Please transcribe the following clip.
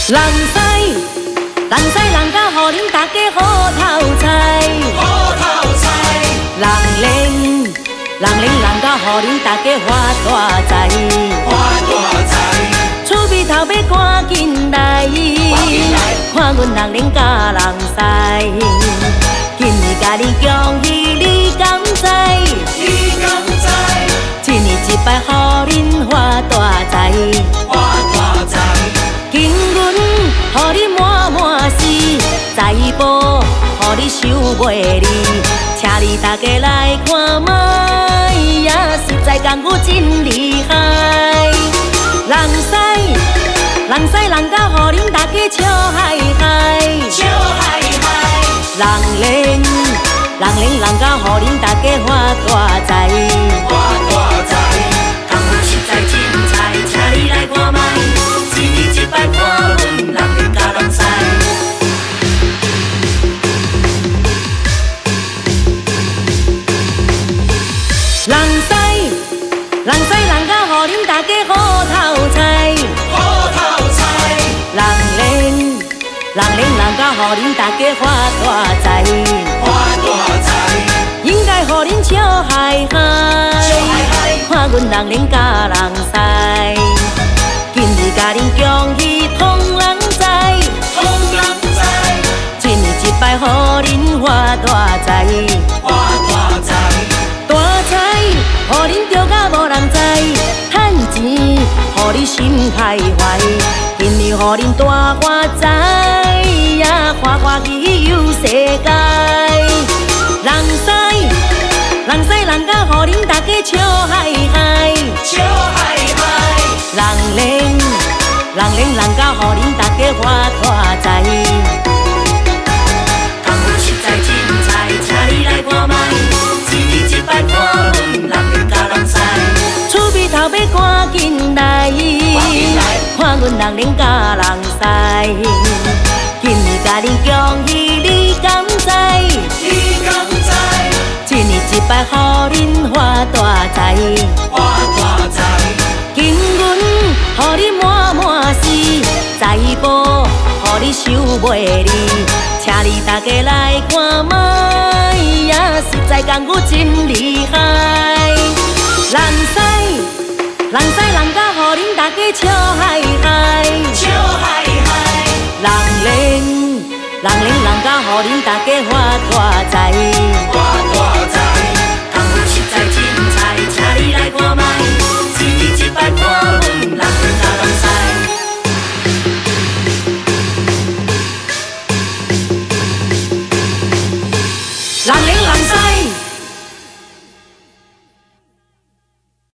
人西人家，互恁大家好透菜， 好透菜。 人家，互恁大家发大财， 发大财。 厝边头要赶紧来，看阮人甲人西。今年甲你恭喜你敢知？ 你敢知？ 一年一摆，互恁发大财， 发大财。 金运，互你满满是财宝，互你收袂离。请你大家来看卖呀，实在工具真厉害。人家，互恁大家笑嗨嗨， 笑嗨嗨。 人家，互恁大家发大财， 发大财。工具实在真彩，请你来看卖，一年一摆看阮人甲人西。 人家，互恁大家好透菜， 好透菜。 人家，互恁大家发大财， 发大财。 应该互恁笑嗨嗨， 笑嗨嗨。 看阮人甲人西，今日甲恁恭喜通人知， 通人知。 一年一摆，互恁发大财， 发大财。 大财，互恁着甲无人知，趁钱，互你心开怀，今年互恁大发财呀，欢欢喜喜游世界。人家，互恁大家笑嗨嗨， 笑嗨嗨。 人家，互恁大家发大财， 工具实在真彩，请你来看卖，一年一摆看阮人甲人西。 厝边头要赶紧来，看阮人甲人西。今年甲恁恭喜你敢知？ 你敢知？ 一年一摆，互恁发大财， 发大财。 金运，互你满满是财宝，互你收袂离。请你大家来看卖呀，实在工具真厉害。人家，互恁大家笑嗨嗨， 笑嗨嗨。 人家，互恁大家发大财。